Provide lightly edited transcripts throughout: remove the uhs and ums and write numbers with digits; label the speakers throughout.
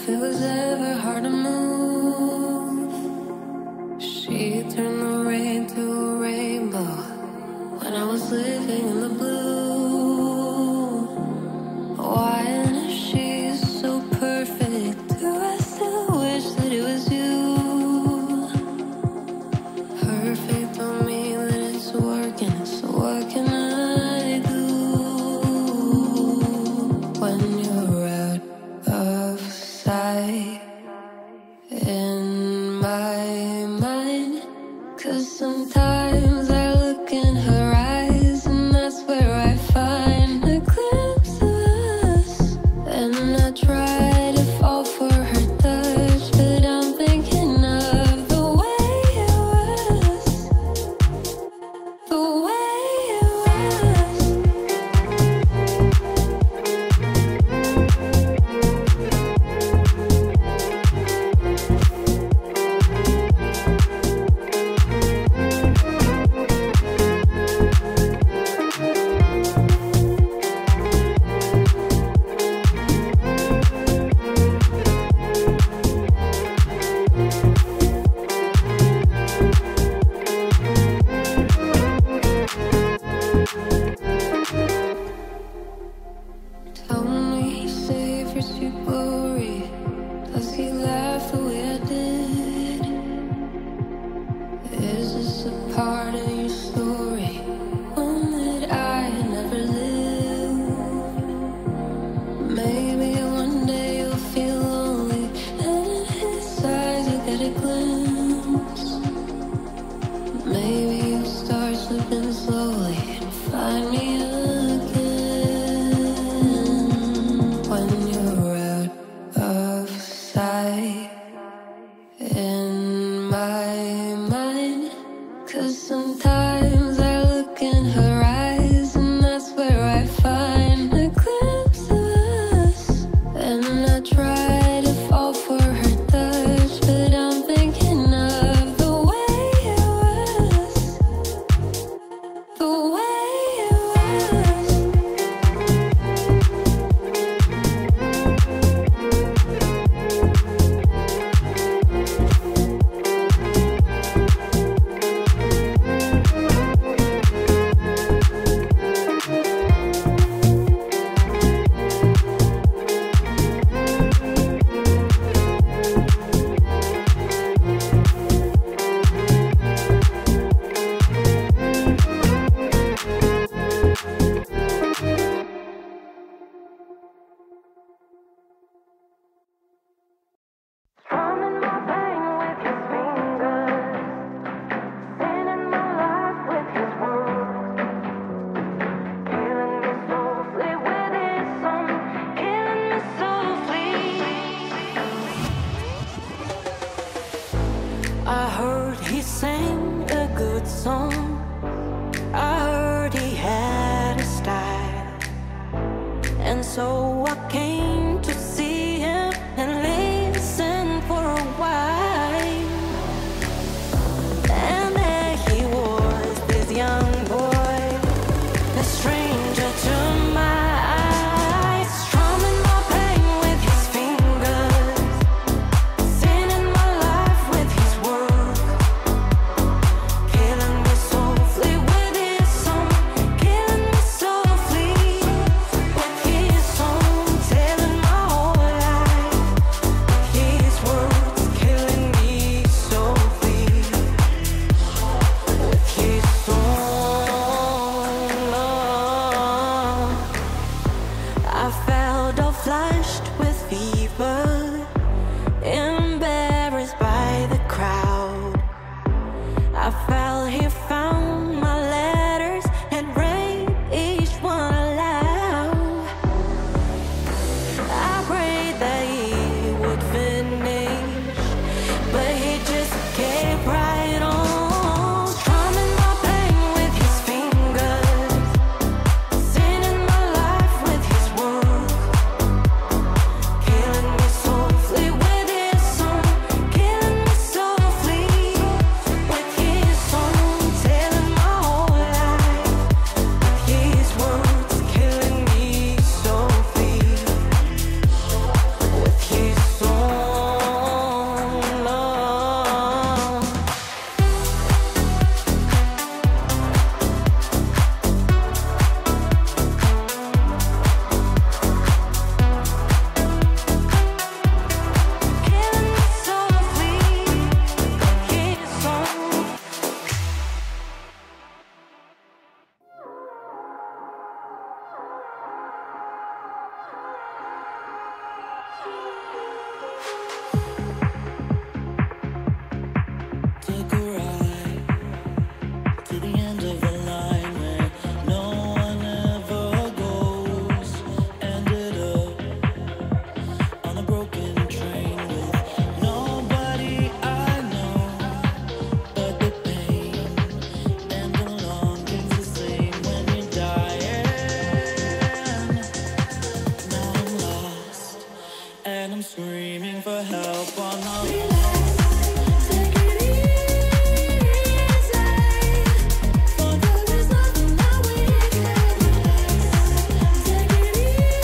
Speaker 1: if it was ever hard to move, she turned the rain to a rainbow when I was living in the blue. Why and if she's so perfect, do I still wish that it was you? Perfect don't mean that it's working, so what can I do when you're out of sight in my mind? 'Cause sometimes I look in her eyes and that's where I find a glimpse of us. And I try to fall for her touch, but I'm thinking of the way it was, the way it was. Tell me he savors your glory. Does he laugh the way I did? Is this a part of your story, one that I had never lived? Maybe one day you'll feel lonely, and in his eyes you'll get a glimpse. Maybe you'll start slipping slowly and find me again when you're out of sight in my mind. 'Cause sometimes I look in her eyes and that's where I find a glimpse of us. And I try to fall for her touch, but I'm thinking of the way it was, the way it was.
Speaker 2: am screaming for help on the
Speaker 1: Relax, take it easy. For there is nothing that we can relax. Take it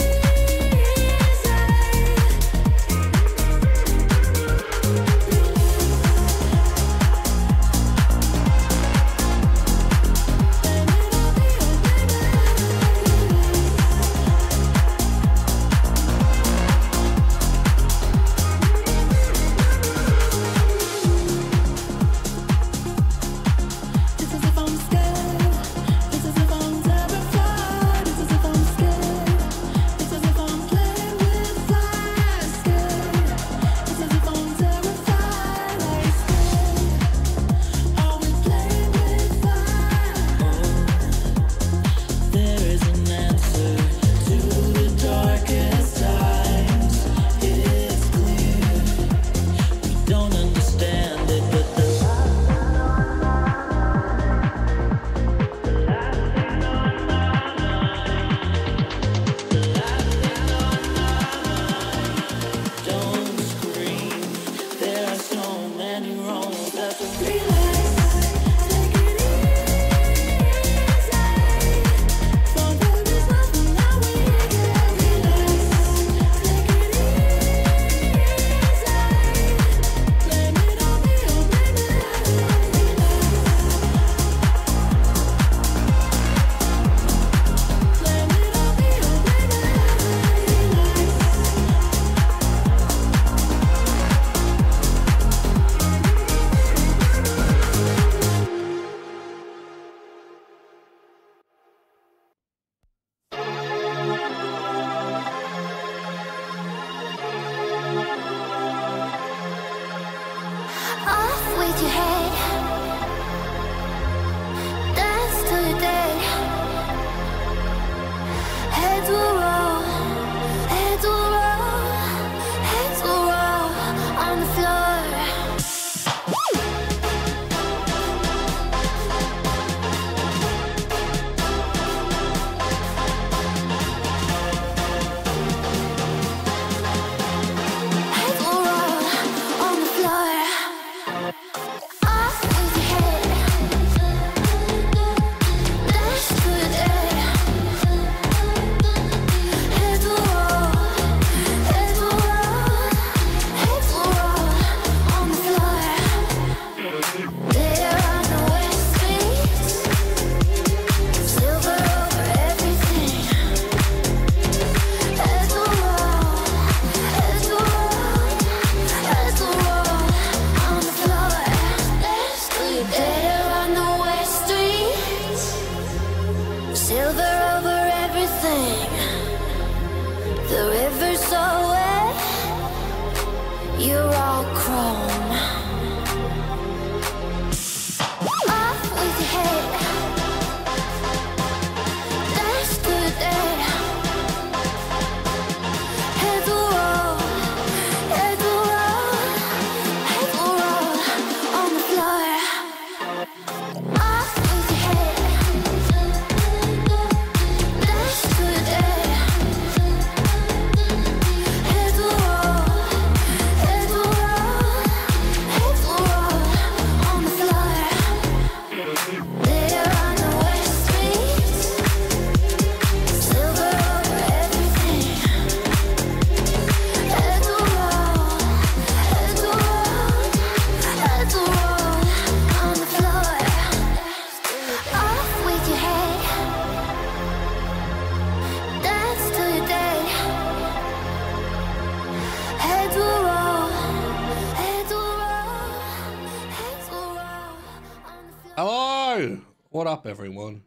Speaker 3: What up, everyone?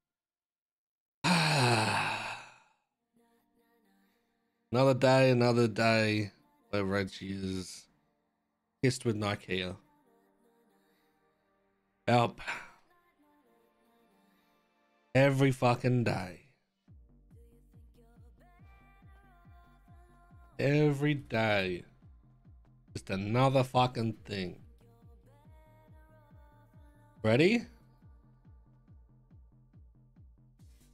Speaker 3: Another day where Reggie is kissed with Nikea. Help. Every fucking day. Every day. Just another fucking thing. Ready?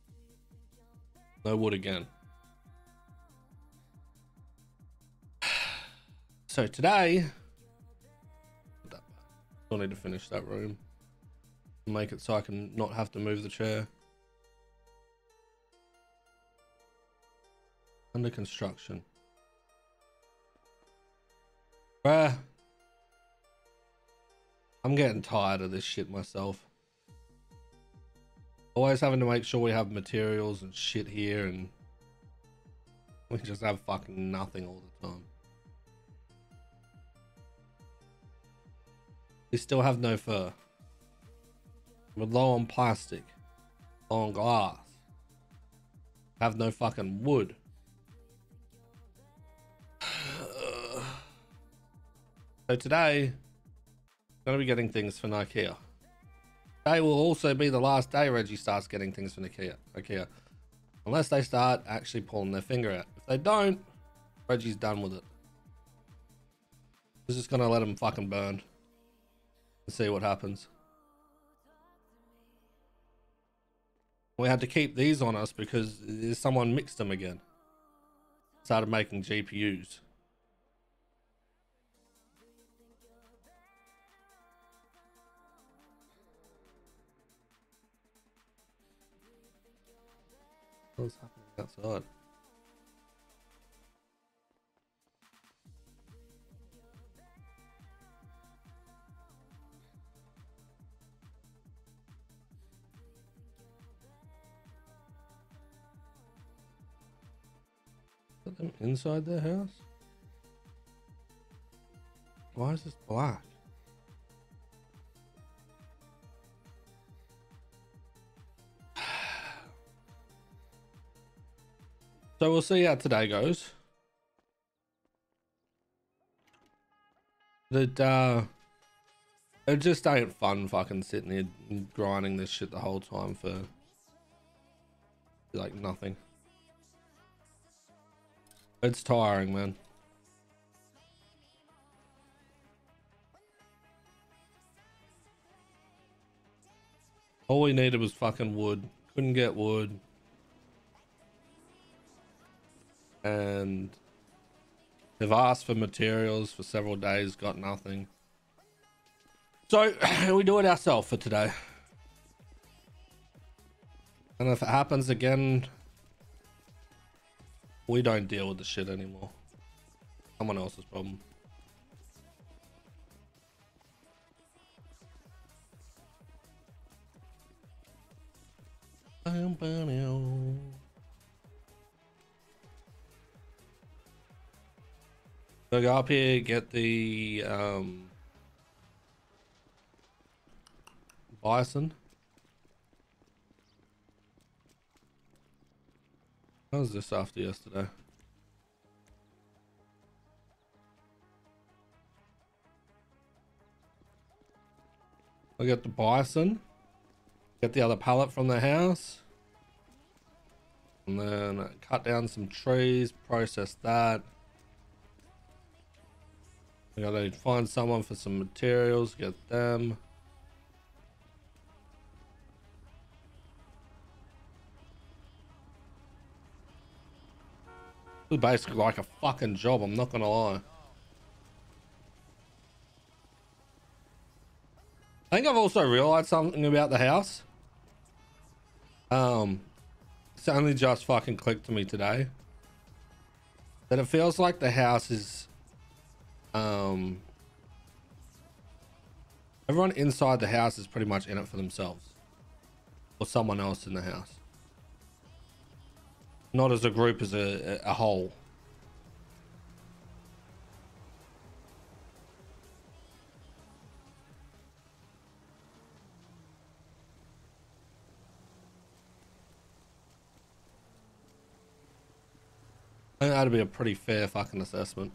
Speaker 3: No wood again. so today, still need to finish that room. Make it so I can not have to move the chair. Under construction. Bruh. I'm getting tired of this shit myself. Always having to make sure we have materials and shit here, and we just have fucking nothing all the time. We still have no fur. We're low on plastic, low on glass. Have no fucking wood. So today, I'm gonna be getting things from IKEA. Today will also be the last day Reggie starts getting things from IKEA. Unless they start actually pulling their finger out. If they don't, Reggie's done with it. He's just gonna let him fucking burn and see what happens. We had to keep these on us because someone mixed them again. Started making GPUs. What's happening outside? Is that them inside their house? Why is this black? So we'll see how today goes. It just ain't fun fucking sitting here and grinding this shit the whole time for like nothing. It's tiring, man. All we needed was fucking wood. Couldn't get wood. And they've asked for materials for several days, got nothing. So we do it ourselves for today. And if it happens again, we don't deal with the shit anymore. Someone else's problem. So go up here, get the bison. How was this after yesterday? I'll get the bison, get the other pallet from the house, and then cut down some trees, process that. I gotta find someone for some materials, get them. It's basically like a fucking job, I'm not gonna lie. I think I've also realized something about the house. It's only just fucking clicked to me today that it feels like the house is everyone inside the house is pretty much in it for themselves or someone else in the house, not as a group, as a whole. I think that'd be a pretty fair fucking assessment.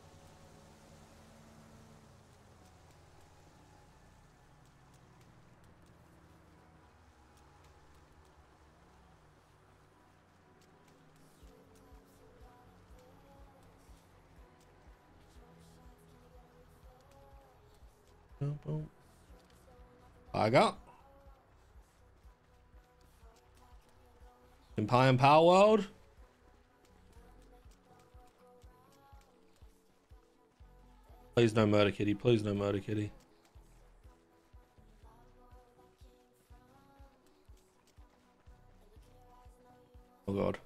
Speaker 3: I got Empire and Power World. Please no murder kitty. Please no murder kitty. Oh god.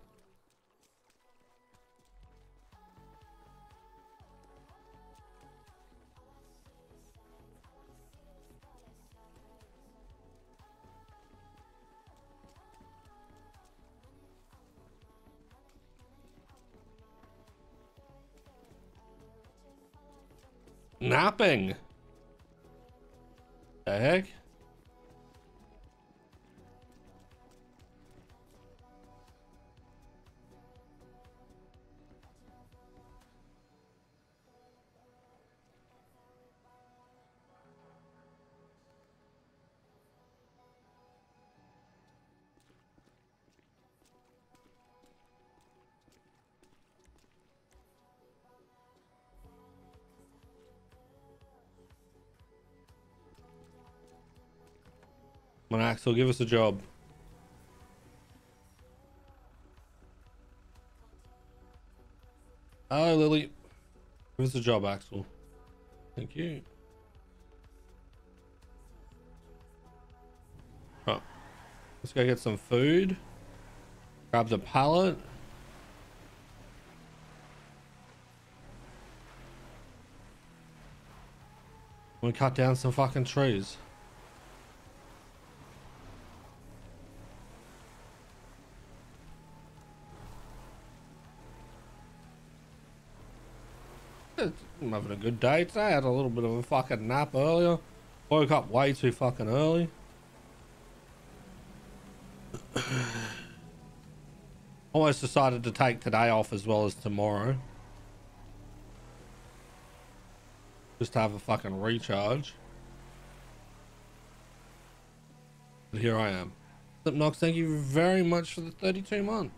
Speaker 3: Napping. The heck? Come on, Axel, give us a job. Oh, Lily. Give us a job, Axel. Thank you. Oh. Let's go get some food. Grab the pallet. We cut down some fucking trees. I'm having a good day today. I had a little bit of a fucking nap earlier. Woke up way too fucking early. Almost decided to take today off as well as tomorrow. Just to have a fucking recharge. But here I am. Slipknox, thank you very much for the 32 months.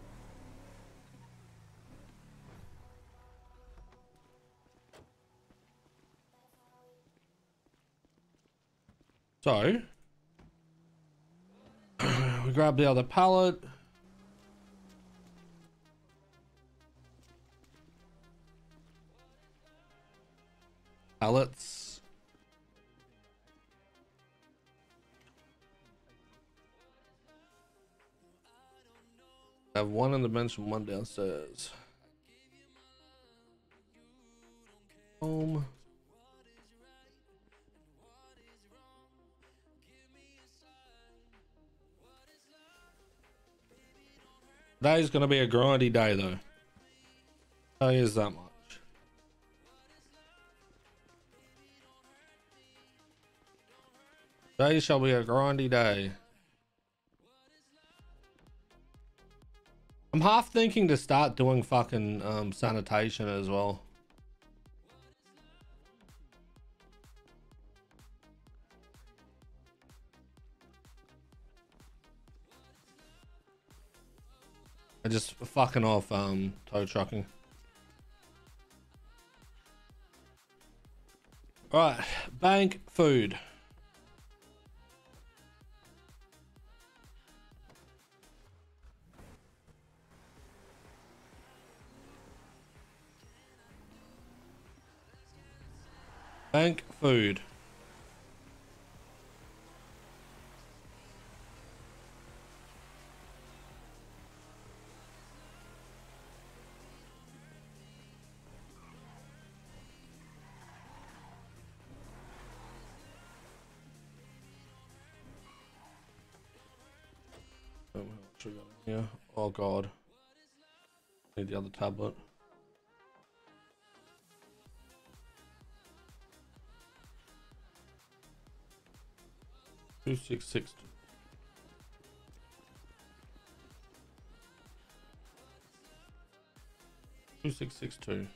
Speaker 3: So, we grab the other pallet. Pallets. I have one in the bench and one downstairs. Home. Today's gonna be a grindy day though. Tell you that much. Today shall be a grindy day. I'm half thinking to start doing fucking sanitation as well. I just fucking off tow trucking. Alright, bank food. Bank food. Yeah. Oh god. Need the other tablet. Two 662. 2662.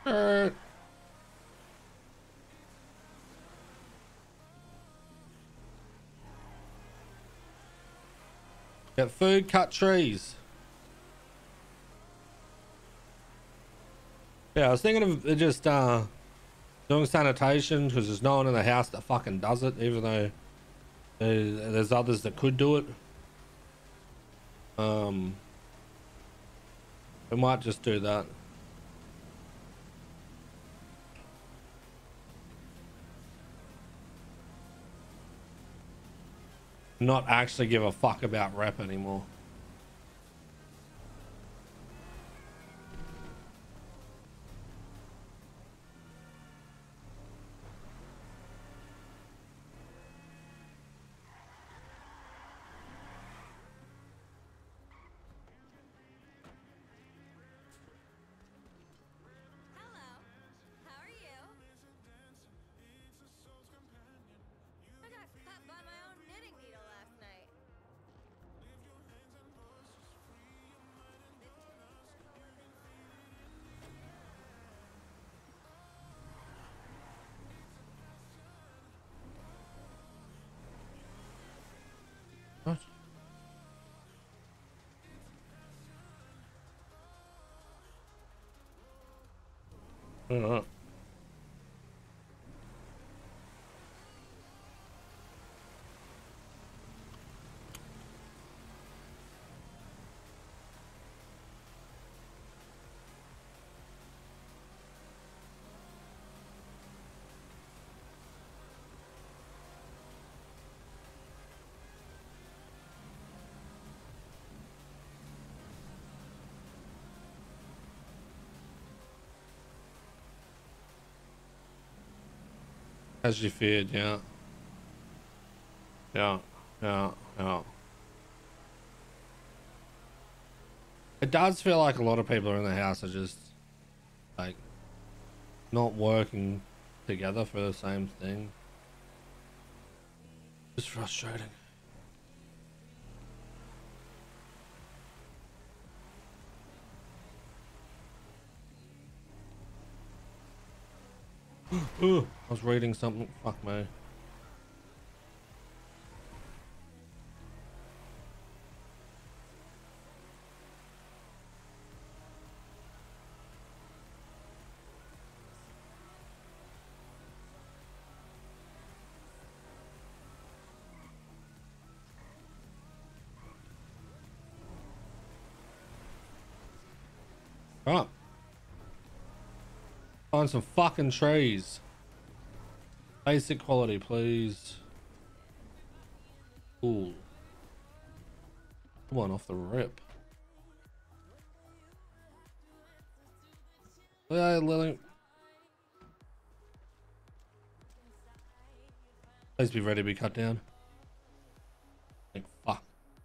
Speaker 3: Get food, cut trees. Yeah, I was thinking of just doing sanitation because there's no one in the house that fucking does it, even though there's others that could do it. We might just do that. Not actually give a fuck about rep anymore. What? Alright. As you feared, yeah. Yeah, yeah, yeah. It does feel like a lot of people in the house are just like not working together for the same thing. It's frustrating. Ooh, I was reading something. Fuck me. Oh. Find some fucking trees. Basic quality, please. Ooh. One off the rip. Yeah, Lily. Please be ready to be cut down. Like, fuck.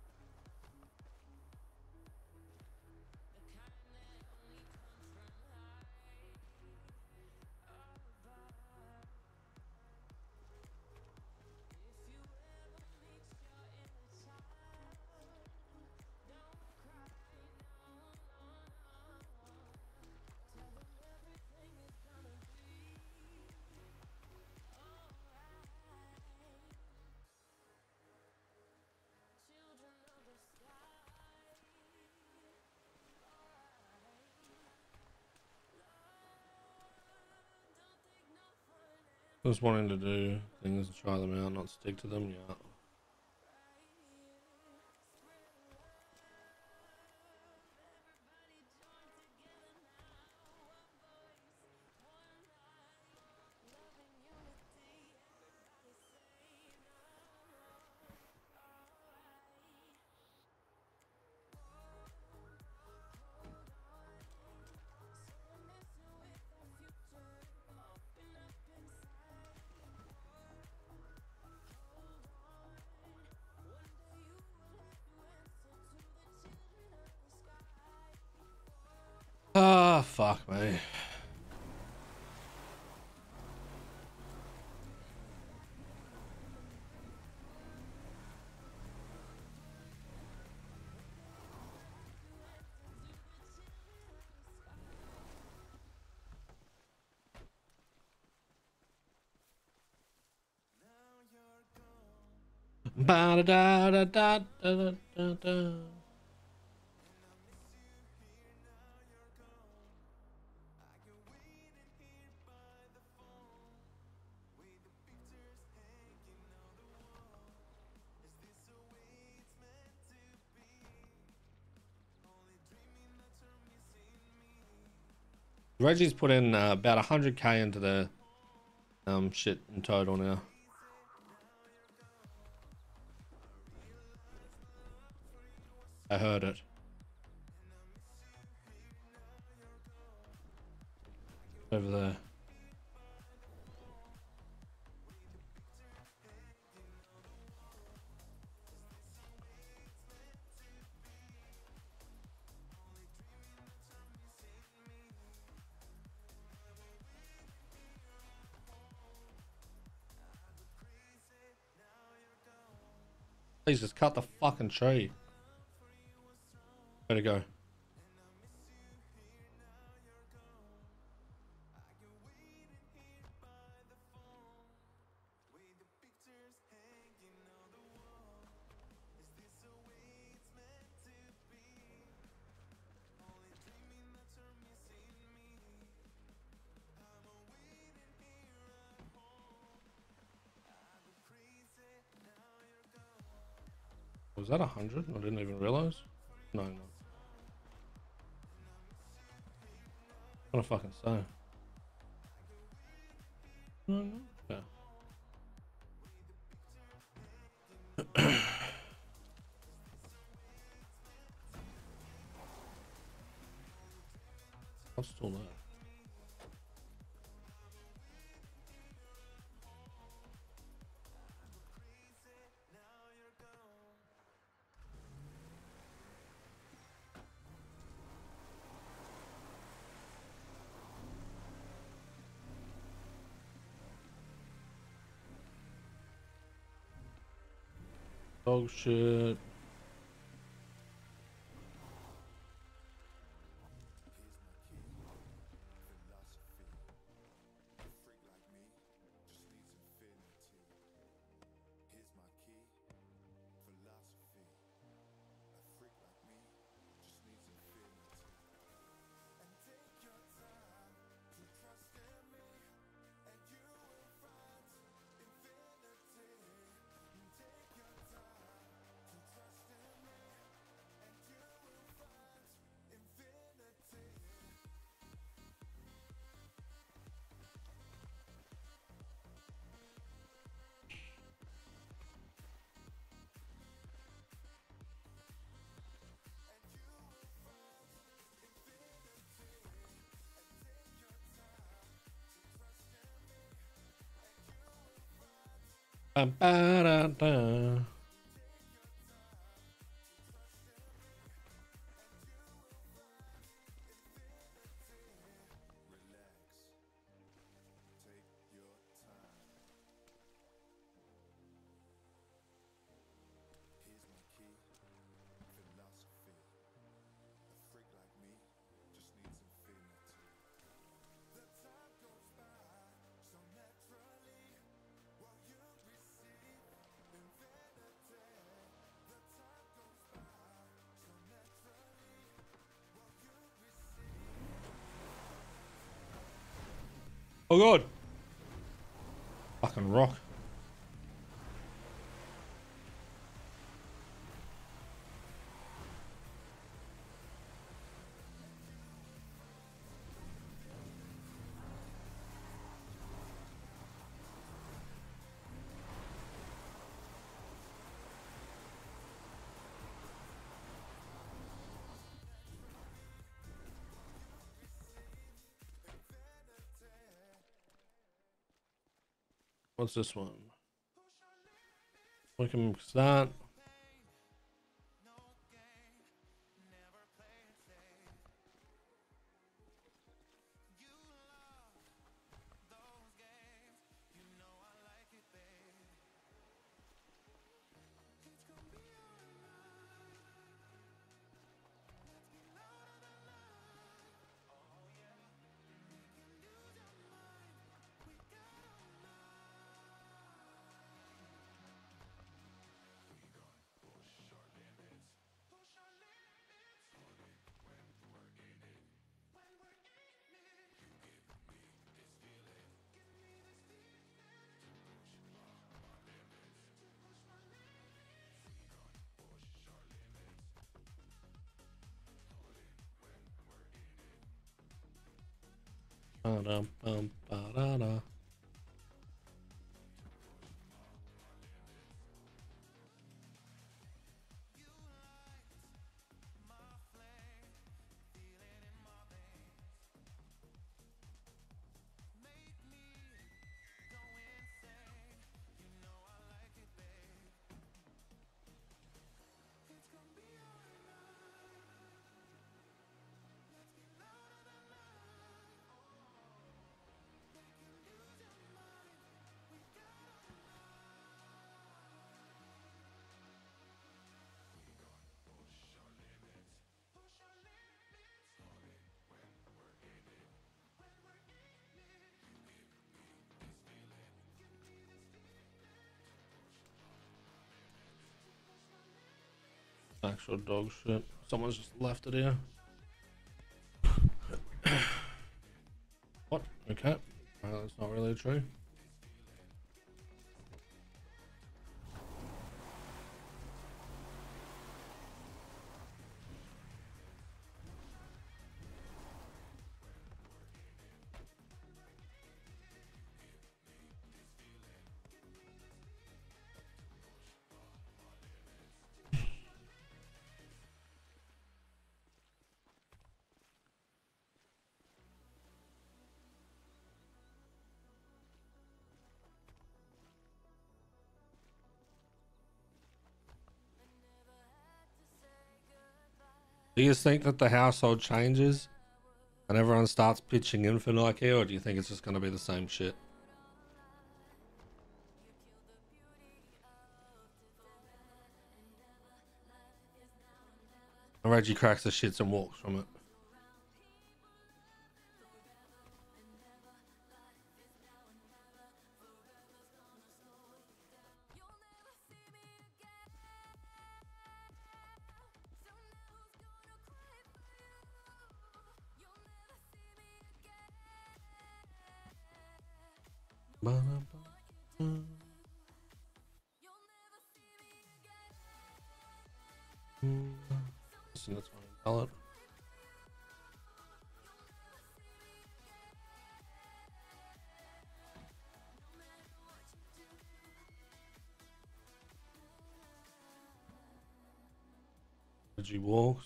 Speaker 3: Just wanting to do things and try them out, not stick to them. Yeah. Ah, fuck me. Ba-da-da-da-da-da-da-da. Reggie's put in about 100k into the shit in total now. I heard it. Over there. Please just cut the fucking tree. Where'd it go? Was that 100? I didn't even realize. No, no. What a fucking say. No, no. Yeah. I'm still there. Dog shit. Ba-da-da. Oh god. Fucking rock. What's this one? We can start. Ba-dum-bum-ba-da-da. Actual dog shit. Someone's just left it here. What? Okay. That's not really true. Do you think that the household changes and everyone starts pitching in for Nike, or do you think it's just going to be the same shit? And Reggie cracks the shits and walks from it. Listen, that's what I call it. Reggie walks.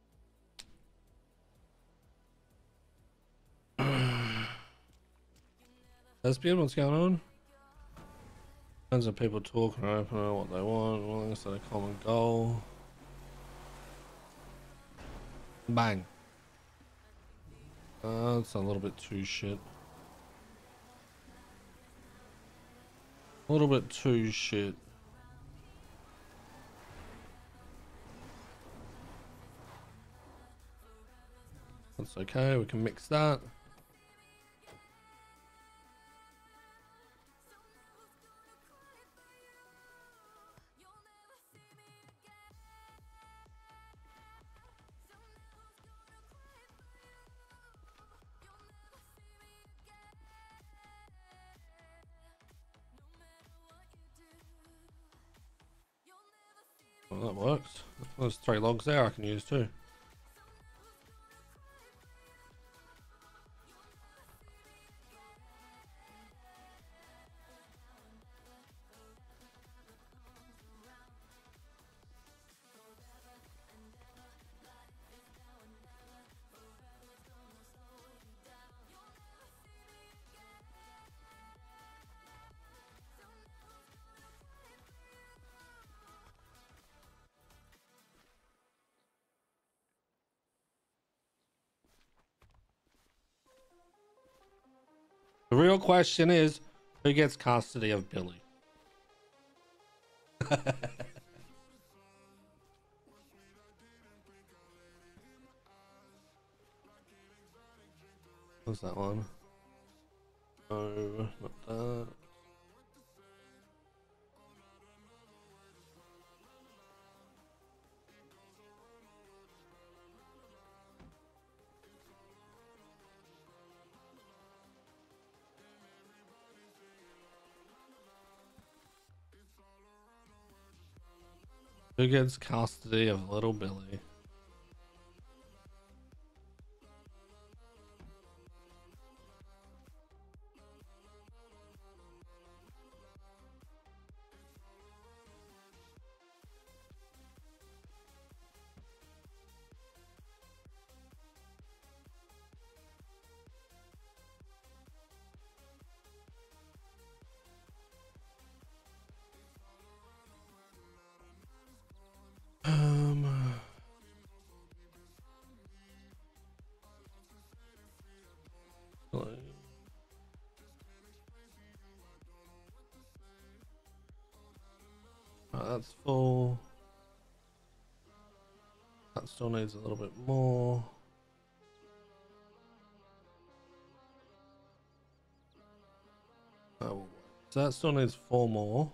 Speaker 3: Lesbian, what's going on? Tons of people talking open what they want, willingness to a common goal. Bang. That's a little bit too shit. A little bit too shit. That's okay, we can mix that. Well, that works. There's 3 logs there I can use too. The real question is, who gets custody of Billy? What's that one? No, not that. Who gets custody of little Billy? That's full. That still needs a little bit more. Oh, so that still needs 4 more.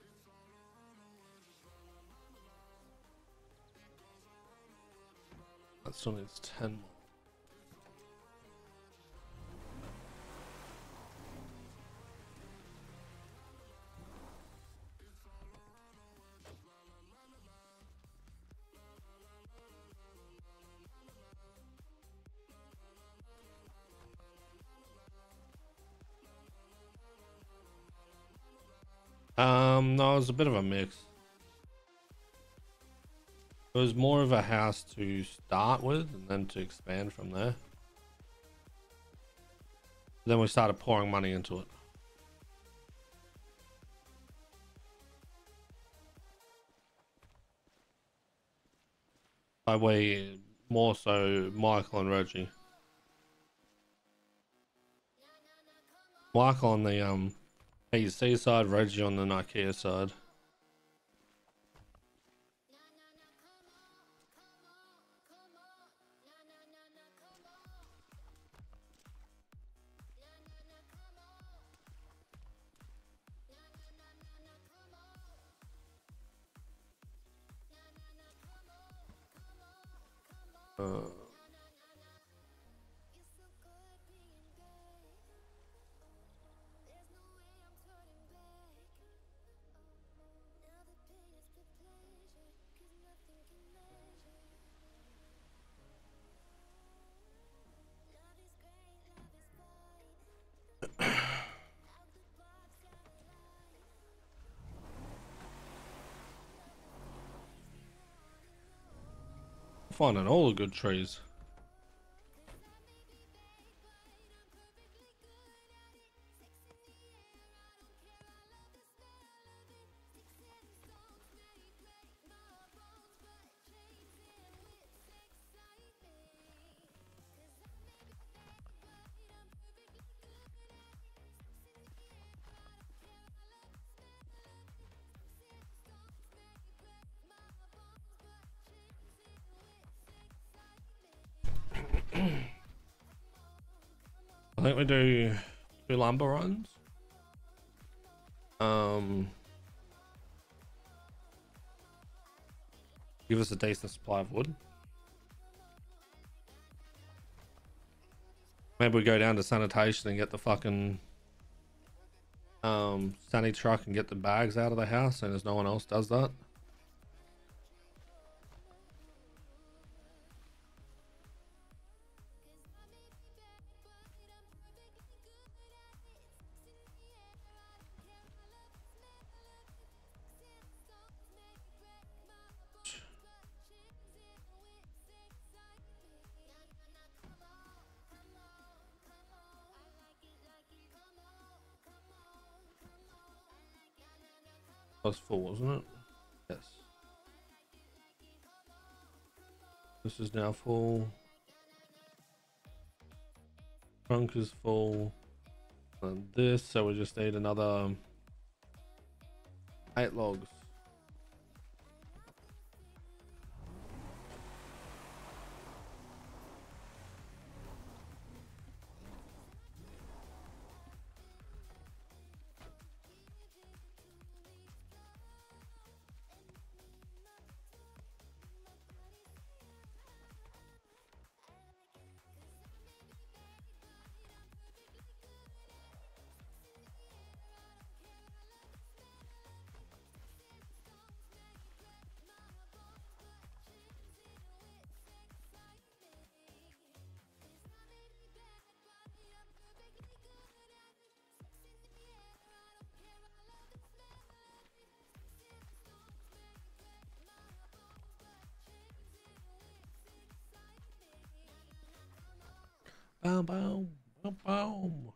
Speaker 3: That still needs 10 more. No, it was a bit of a mix. It was more of a house to start with and then to expand from there. Then we started pouring money into it. By way, more so Michael and Reggie. Michael on the PC side, Reggie on the IKEA side. Finding all the good trees. I think we do 2 lumber runs. Give us a decent supply of wood. Maybe we go down to sanitation and get the fucking sanity truck and get the bags out of the house, and as no one else does that. Was full, wasn't it? Yes. This is now full. Trunk is full. And this, so we just need another 8 logs. Boom, boom, boom, boom.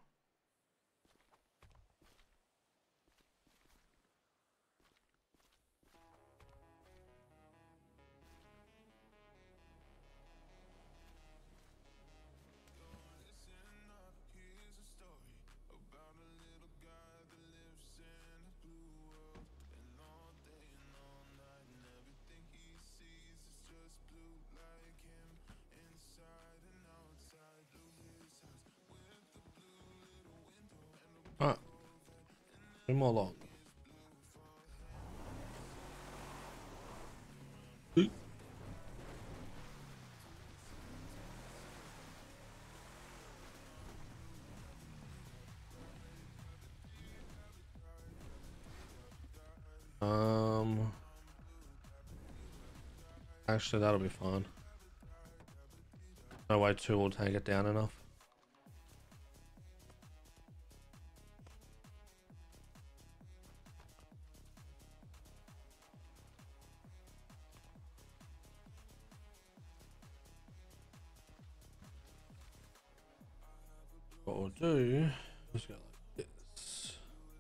Speaker 3: more long. Actually, that'll be fine. No way 2 will take it down enough. What we'll do, let's go like this.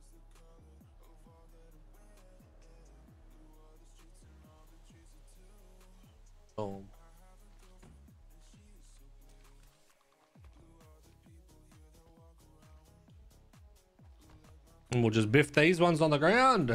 Speaker 3: Boom. And we'll just biff these ones on the ground.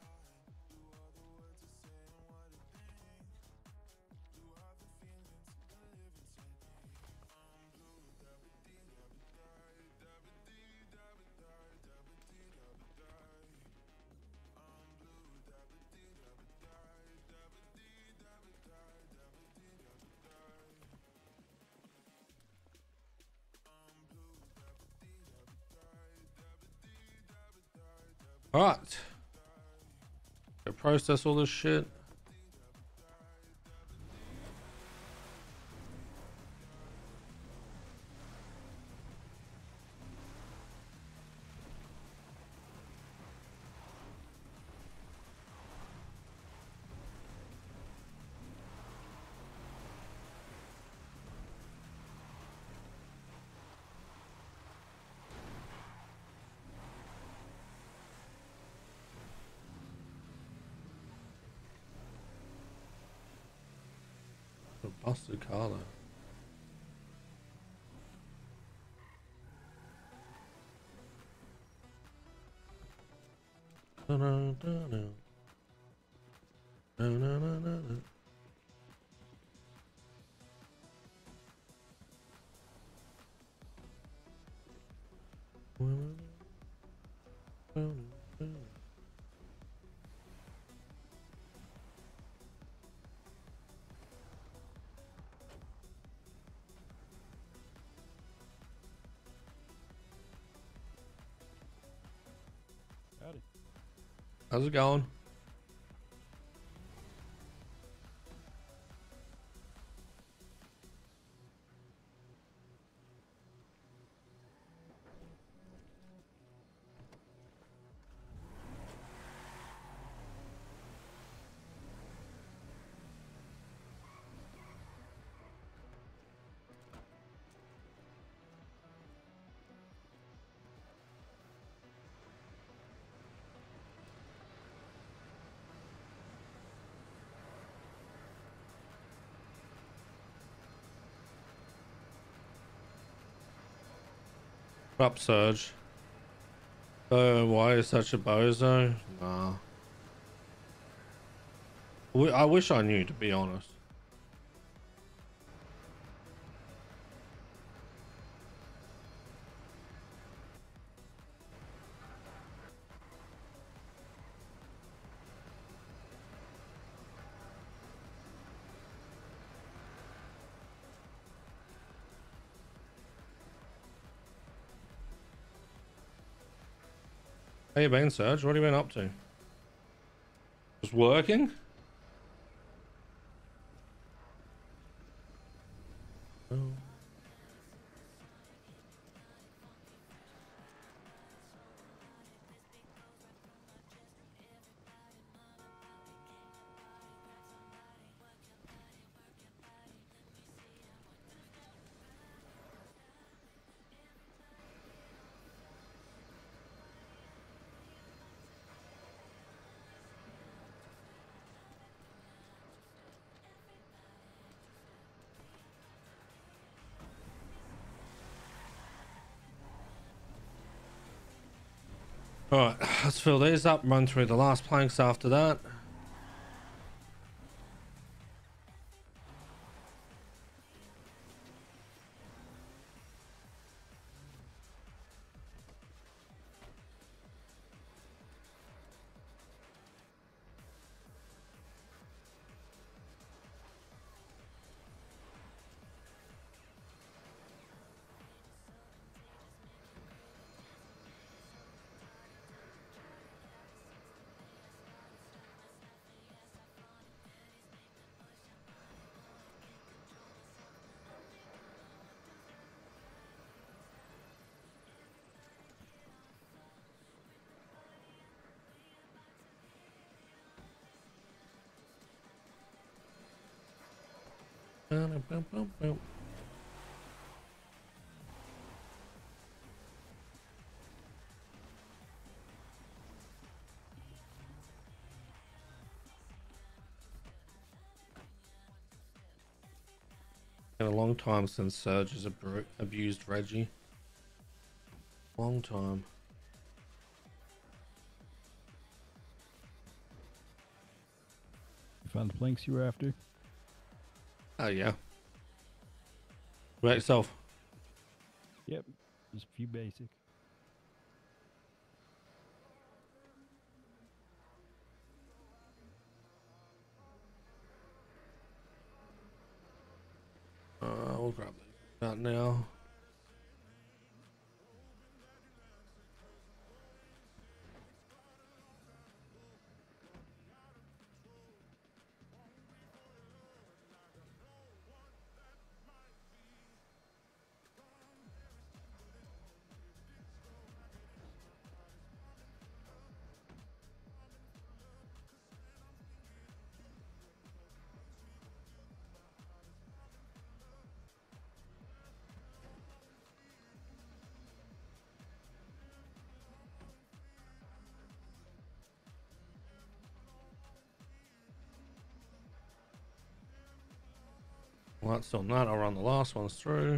Speaker 3: All right. Go process all this shit. A busted car though. No, no, no, no. No, no, no, no, no.
Speaker 4: Howdy.
Speaker 3: How's it going? Up Surge. Why is such a bozo? Nah. I wish I knew, to be honest. How you been, Serge? What have you been up to? Just working? Oh. Alright, let's fill these up, run through the last planks after that. Been a long time since Surge has abused Reggie. Long time.
Speaker 4: You found the planks you were after?
Speaker 3: Oh yeah. What about yourself?
Speaker 4: Yep. Just a few basic.
Speaker 3: We'll grab these out now. Well, that's on that. I'll run the last ones through.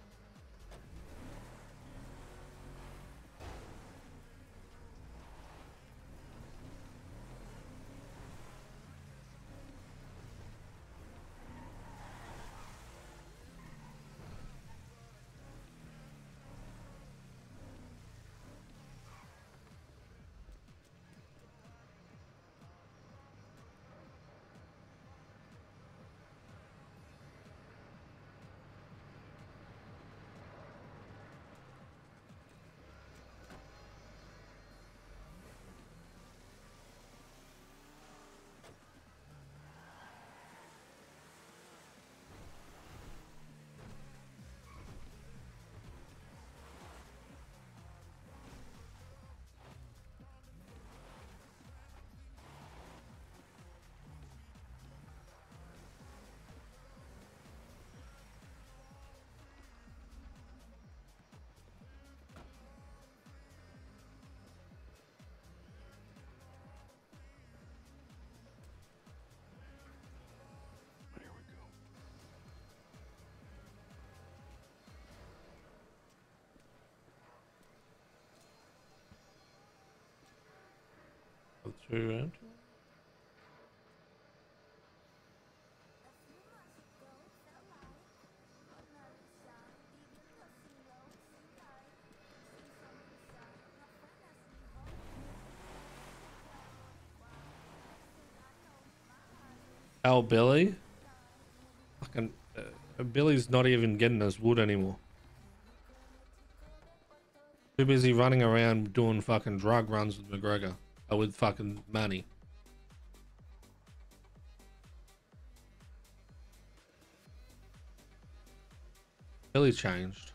Speaker 3: Go through it. Oh, Billy? Fucking Billy's not even getting his wood anymore. Too busy running around doing fucking drug runs with McGregor. With fucking money. Billy changed.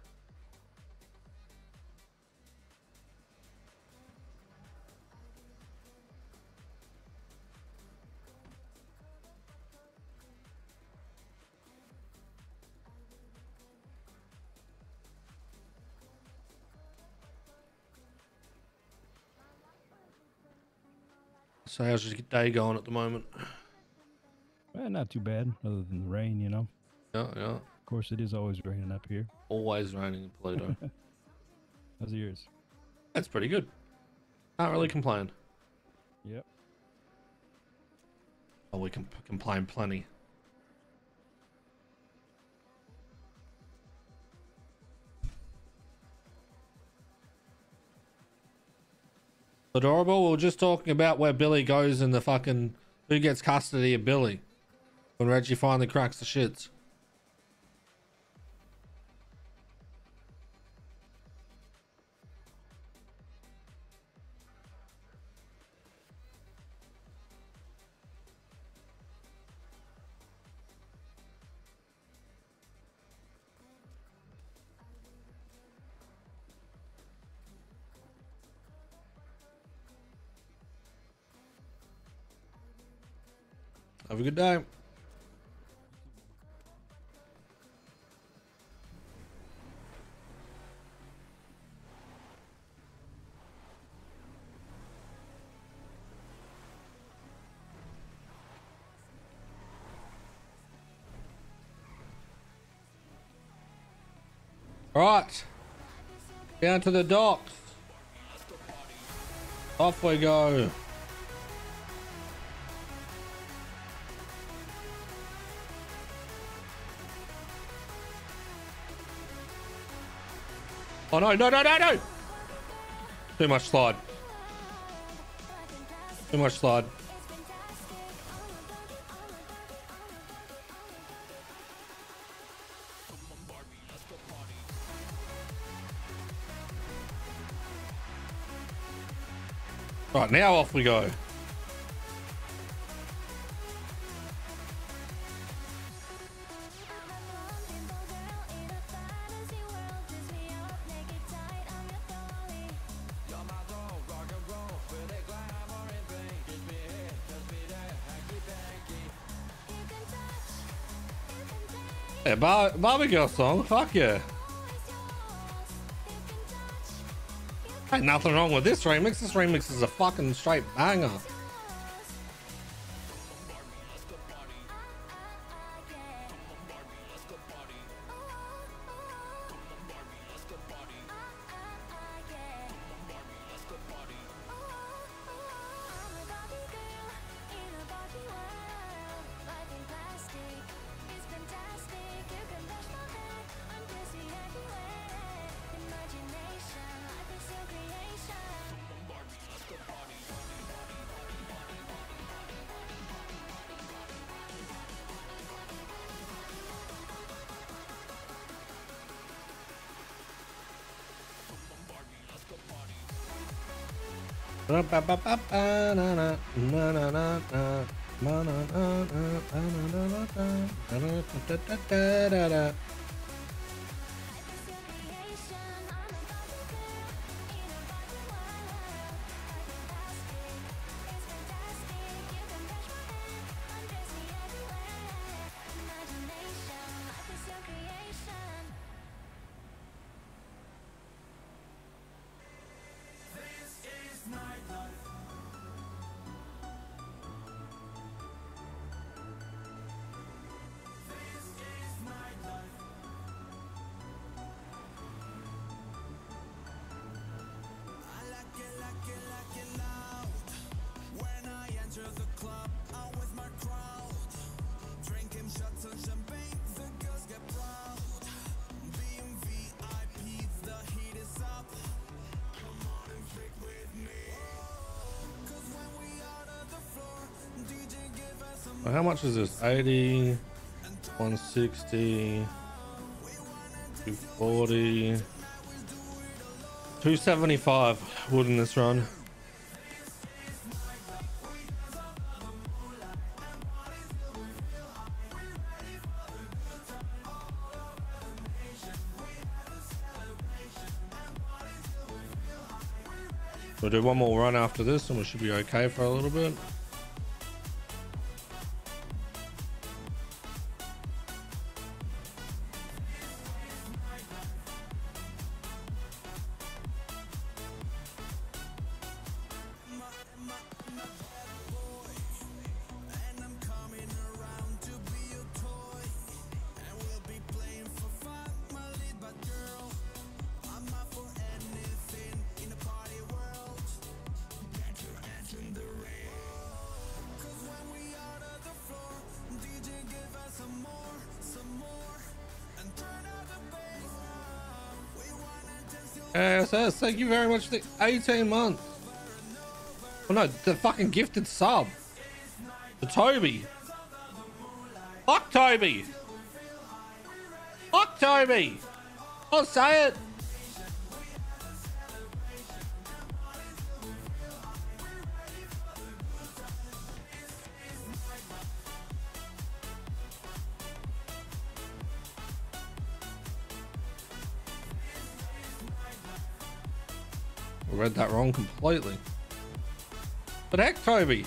Speaker 3: So how's your day going at the moment?
Speaker 4: Not too bad, other than the rain, you know.
Speaker 3: Yeah, yeah.
Speaker 4: Of course, it is always raining up here.
Speaker 3: Always raining in Pluto.
Speaker 4: How's yours?
Speaker 3: That's pretty good. Can't really complain.
Speaker 4: Yep.
Speaker 3: Oh, we can complain plenty. Adorable. We were just talking about where Billy goes and the fucking who gets custody of Billy when Reggie finally cracks the shits. Have a good day. Right. Down to the docks. Off we go. Oh no, no, no, no, no! Too much slide. Too much slide. Right, now off we go. Yeah, Barbie Girl song, fuck yeah. Ain't nothing wrong with this remix. This remix is a fucking straight banger. How much is this? 80, 160, 240, 275 wood in this run. We'll do one more run after this and we should be okay for a little bit. So thank you very much for the 18 months. Oh no, the fucking gifted sub. The Toby. Fuck Toby. Fuck Toby. I'll say it. I read that wrong completely. But heck, Toby.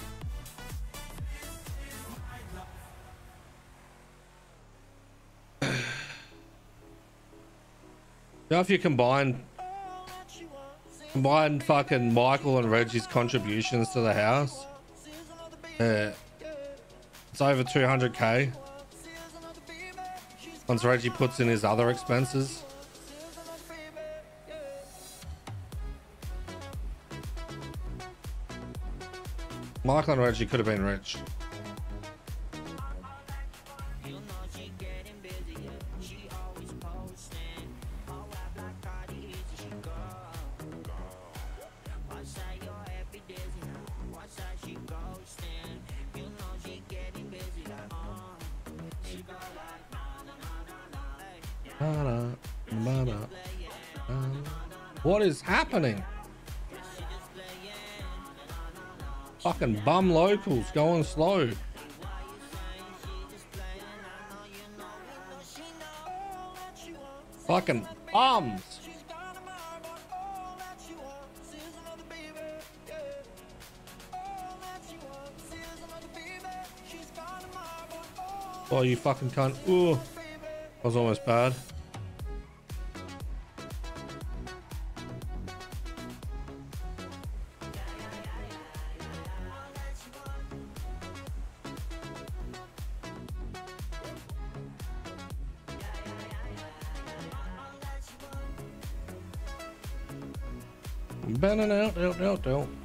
Speaker 3: Now if you combine fucking Michael and Reggie's contributions to the house, it's over 200k. Once Reggie puts in his other expenses. Michael and Reggie could have been rich. What is happening? Fucking bum locals going slow. Fucking bums. Oh, you fucking cunt. Ooh. That was almost bad. Out.